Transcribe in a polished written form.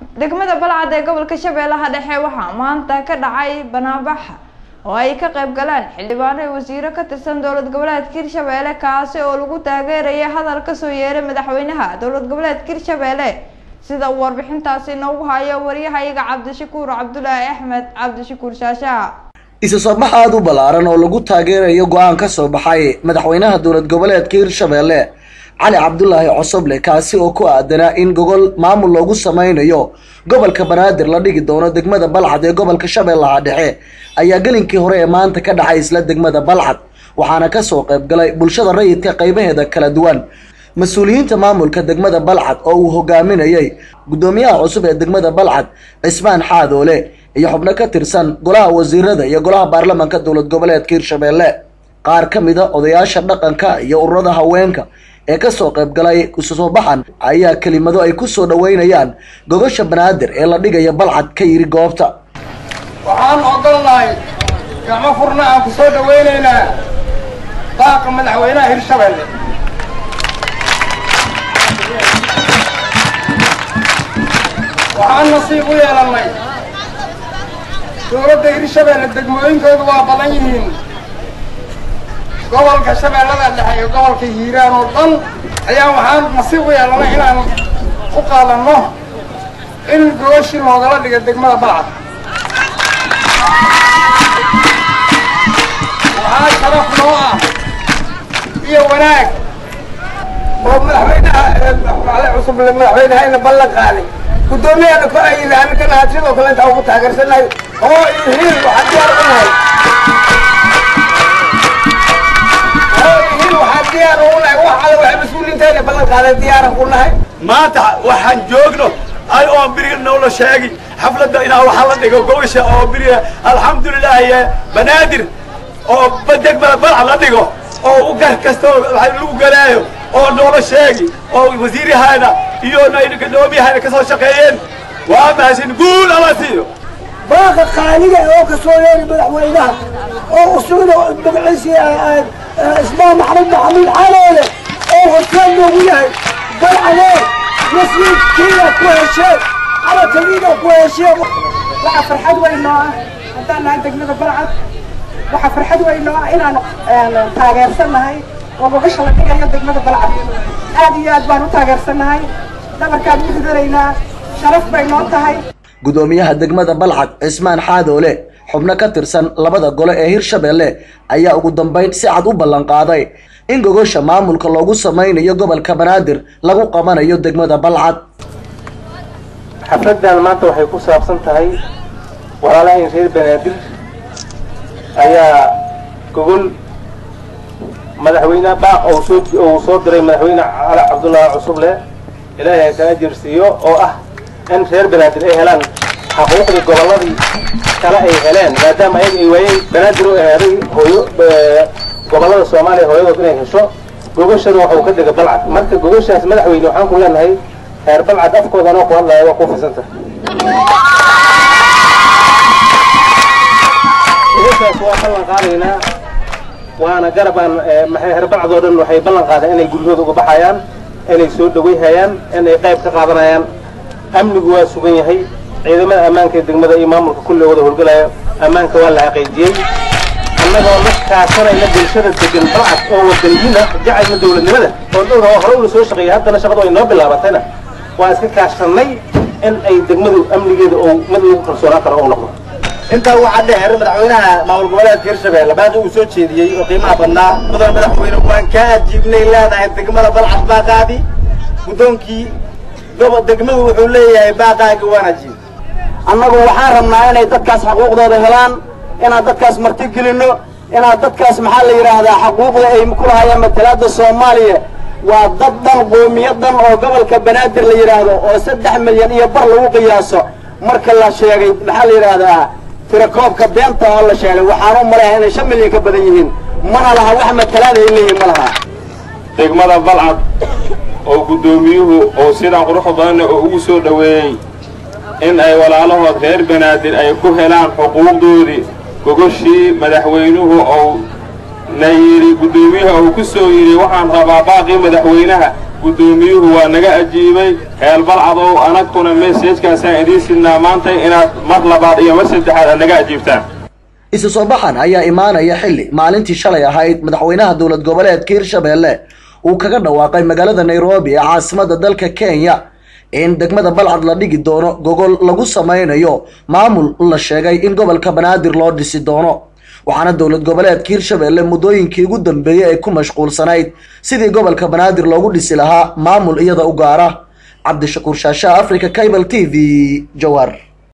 degmada Balcad ee gobolka Shabeellaha Dhexe waxaa maanta ka dhacay banaanbax oo ay ka qayb galeen xildhibaano wasiiro ka tirsan dowlad goboleedka Hirshabeelle kaasi oo lagu taageerayay hadal ka soo yeeray madaxweynaha dowlad goboleedka Hirshabeelle sida warbixintaasi noogu hayo wariyahayaga Cabdishakuur Cabdullaahi Axmed Cabdishakuur Shaasha isu soo bax aad u balaaran oo lagu taageerayo go'aan ka soo baxay madaxweynaha dowlad goboleedka Hirshabeelle علي عبد الله عصبله كاسي oo ku aadana in gogol maamul loogu sameeyo gobolka Banaadir la dhigi doono degmada Balcad ee gobolka Shabeellaha Dhexe ayaa galinkii hore ee maanta ka dhacay isla degmada Balcad waxaana ka soo qayb galay bulshada rayidka qaybaheeda kala duwan mas'uuliyiinta maamulka degmada Balcad oo uu hogaaminayay gudoomiyaha cusub ee degmada Balcad Cismaan Xaadoole iyo xubno ka tirsan golaha wasiirada iyo golaha baarlamaanka dowlad goboleedka Hirshabeelle qaar ka mid ah odayaasha dhaqanka iyo ururada haweenka ee ka soo qayb galay isu soo baxan ayaa kelimado ay ku soo dhaweynayaan gogosha Banaadir ee la dhigayo Balcad ka yiri goobta waxaan ogolnahay gacmo furna aan ku soo dhaweynaynaa baaqa madaxweynaha Hirshabeelle waxaan nasiib u yeelanay dowladda Hirshabeelle degmooyinkoodu waa badan yihiin gobolka Shabeellaha Dhexe iyo gobolka Hiiraan oo dhan ayaa waxaan nasiib u yeelanay inaan u qaadano in gooshi loogala dhigo degmada Balcad waxaa sharaf noo ah iyo wanaag oo madaxweynaha cusub madaxweynaha in ballan qaaday gudoomiyaha ku ay ilaahan kana sidoo kale inta ugu taageersanahay oo hiil waxa diyaar u nahay maanta waxaan joogno ay oo birino la sheegi xafladda inaa waxa la dhigo gowsha oo biriya alxamdulillah ya Banaadir oo badeg Balcad la dhigo oo u gar kasto waxa lagu galaayo oo noola sheegi oo wasiirahayna iyo gudoomiyaha ka soo shaqeeyeen waa maasin guul ala siiyo baaqa qaaliga oo ka soo yeeray madaxweynaha oo usuulo magaciisa ismaan maxamed xaaloole oo hotaan ugu yahay Balcad مسلم كذا كويشة على تريده كويشة وحفر حدوى إنه هذا عندك من Balcad وحفر حدوى إنه إلى تاجر سنة هاي وبقش الله كذا عندك من Balcad هذه أدوار تاجر سنة هاي ده مركب مقدرينا شرف بينات هاي gudoomiyaha degmada Balcad Cismaan Xaadoole xubno ka tirsan labada gole ee Hirshabeelle ayaa ugu dambeyn si cad u ballan qaaday in gogosha maamulka loogu sameeyo gobolka Banaadir lagu qabanayo degmada Balcad xafladan maanta waxay ku saabsan tahay walaalaha reer Banaadir ayaa gogol madaxweynaha baaq oo soo diray madaxweyne Cali Cabdullaahi Cusubile ilaahay ka jirsiyo oo ah in reer Banaadir ay helaan xuquuqda goboladii kala ay heleen maadaama ay waayeen Banaadir oo heeray hooyo gobolada Soomaaliya hooyada inay hesho gogoshan waxa uu ka dhigay Balcad marka gogoshaas madaxweyne waxaan ku leenahay heer Balcad afkoodana ku hadlayo waa ku fiirsanta gogoshaas waa ballan qaadayna waana garabaan maxay heer Balcad oo dhan waxay ballan qaadeen inay gurigooda uga baxayaan inay soo dhaweeyaan inay qayb ka qaadanayaan amnigu waa sugan yahay ciidamada ammaanka degmada iyo maamulka kulli wada howlgalaya ammaanka waa la xaqiijiyay annagoo la kaashanayna bulshada degan Balcad oo wadaniina jacayl dawladnimada oo dhowr hore u soo shaqeeyay haddana shaqadu ay noo bilaabatayna waa iska kaashanay in ay degmadu amnigeeda oo mid ugu kalsoonaan karo oo noqdo inta waxa dheer madaxweynaha maamul goboleedka Hirshabeelle baad uu soo jeediyay oo qiimaha badnaa madaxweyne waan ka ajiibnay leedahay degmada Balcad baaqaadi gudoonkii degmadu wuxuu leeyahay baaqaaga wanaajin annagu waxaan rabnaa inay dadkaas xuquuqdooda helaan inaan dadkaas marti gelino inaan dadkaas maxaa la yiraahdaa xuquuqda ay ku lahaayeen matalaada Soomaaliya waa dad dhan qowmiyadan oo gobolka Banaadir la yiraahdo oo 3 milyan iyo bar lagu qiyaaso marka la sheegay maxaa la yiraahdaa tirakoobka beenta oo la sheegay waxaan u maleeyahay inay 5 milyan ka badan yihiin mana laha wax matalaad ay leeyihiin ma laha degmada Balcad oo gudoomiyuhu oo sidaan qurux badan oo ugu soo dhaweeyay in ay walaalahood reer Banaadir ay ku helaan xuquuqdoodii gogoshii madaxweynuhu oo نيري قدوميها وكسو يري وحان ربا باقي مدحوينها gudoomiyuhu waa naga ajiibay heel balcadow anaguna message-kaasaan idiin siinaa maanta inaad mar labaad iyo mar saddexaad aad naga ajiibtaan isu soo baxan ayaa imaanaya xilli maalintii shalay ahayd madaxweynaha dowlad goboleedka Hirshabelle uu kaga dhawaaqay magaalada Nairobi ee caasimadda dalka Kenya in degmada Balcad la dhigi doono gogol lagu sameynayo maamul la sheegay in gobolka Banaadir loo dhisi doono waxaana dowlad goboleedka Hirshabelle muddooyinkii ugu dambeeyay ay ku mashquulsanayd sidii gobolka Banaadir loogu dhisi lahaa maamul iyada u gaara Cabdishakuur Shaasha Africa Cable TV Jowhar.